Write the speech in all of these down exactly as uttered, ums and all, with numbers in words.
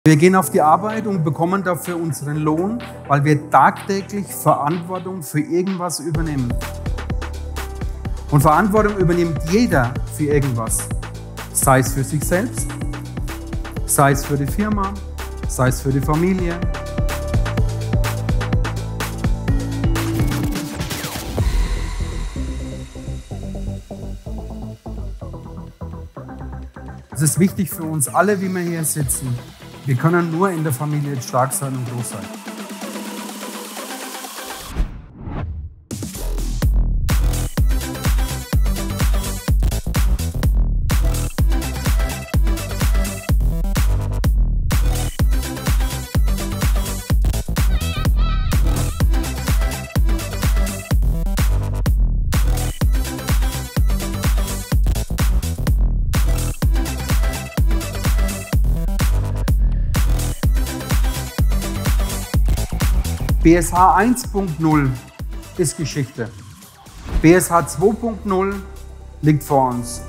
Wir gehen auf die Arbeit und bekommen dafür unseren Lohn, weil wir tagtäglich Verantwortung für irgendwas übernehmen. Und Verantwortung übernimmt jeder für irgendwas. Sei es für sich selbst, sei es für die Firma, sei es für die Familie. Es ist wichtig für uns alle, wie wir hier sitzen. Wir können nur in der Familie stark sein und groß sein. B S H eins Punkt null ist Geschichte. B S H zwei Punkt null liegt vor uns.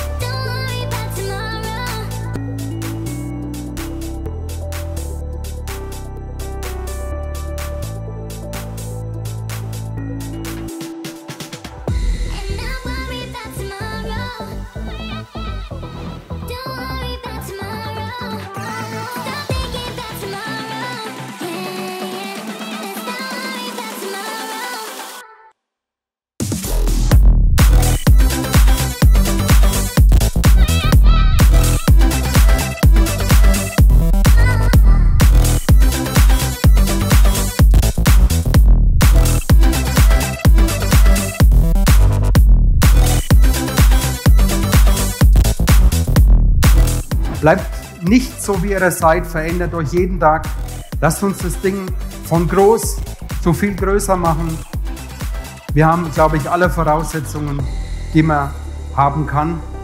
Bleibt nicht so, wie ihr seid, verändert euch jeden Tag. Lasst uns das Ding von groß zu viel größer machen. Wir haben, glaube ich, alle Voraussetzungen, die man haben kann.